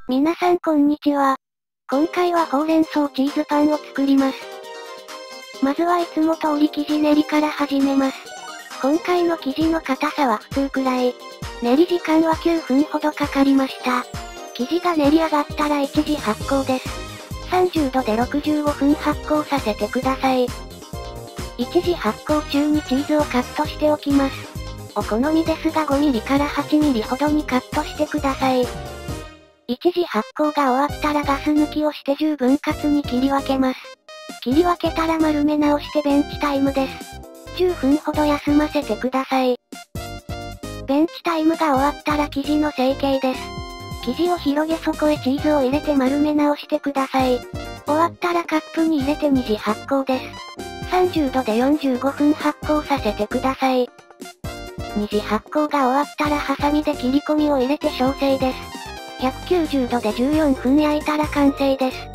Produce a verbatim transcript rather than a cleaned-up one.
皆さんこんにちは。今回はほうれん草チーズパンを作ります。まずはいつも通り生地練りから始めます。今回の生地の硬さは普通くらい。練り時間はきゅうふんほどかかりました。生地が練り上がったら一次発酵です。さんじゅうどでろくじゅうごふん発酵させてください。一次発酵中にチーズをカットしておきます。お好みですがごミリからはちミリほどにカットしてください。一次発酵が終わったらガス抜きをしてじゅうぶん割に切り分けます。切り分けたら丸め直してベンチタイムです。じゅっぷんほど休ませてください。ベンチタイムが終わったら生地の成形です。生地を広げそこへチーズを入れて丸め直してください。終わったらカップに入れて二次発酵です。さんじゅうどでよんじゅうごふん発酵させてください。二次発酵が終わったらハサミで切り込みを入れて焼成です。ひゃくきゅうじゅうどでじゅうよんふん焼いたら完成です。